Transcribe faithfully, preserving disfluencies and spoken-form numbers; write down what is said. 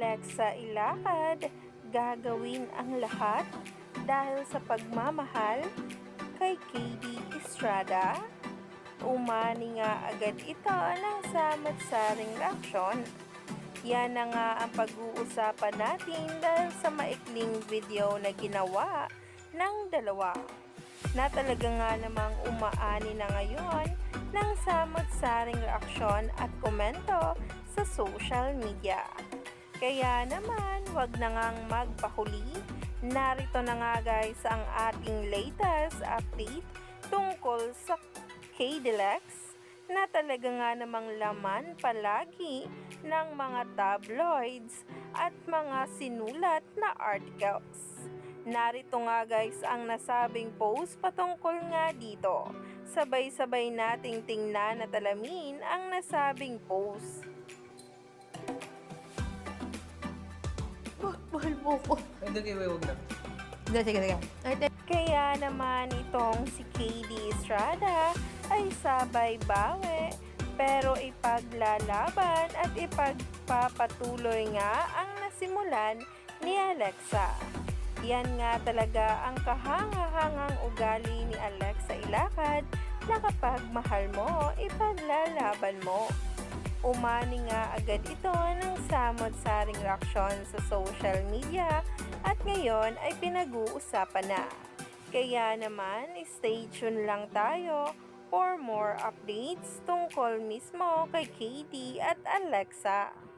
Alexa Ilacad gagawin ang lahat dahil sa pagmamahal kay K D Estrada? Umani nga agad ito ng samot-saring reaksyon. Yan na nga ang pag-uusapan natin dahil sa maikling video na ginawa ng dalawa, na talaga nga namang umaani na ngayon ng samot-saring reaksyon at komento sa social media. Kaya naman, wag na ngang magpahuli. Narito na nga guys ang ating latest update tungkol sa K D Lex na talaga nga namang laman palagi ng mga tabloids at mga sinulat na articles. Narito nga guys ang nasabing post patungkol nga dito. Sabay-sabay nating tingnan at alamin ang nasabing post. Mahal mo ko. Hindi kayo, huwag na. Hindi, sige, sige. Ay, te- Kaya naman itong si K D Estrada ay sabay bawi pero ipaglalaban at ipagpapatuloy nga ang nasimulan ni Alexa. Yan nga talaga ang kahanga-hangang ugali ni Alexa Ilacad na kapag mahal mo, ipaglalaban mo. Umani nga agad ito ng samot-saring reaksyon sa social media at ngayon ay pinag-uusapan na. Kaya naman, stay tuned lang tayo for more updates tungkol mismo kay K D at Alexa.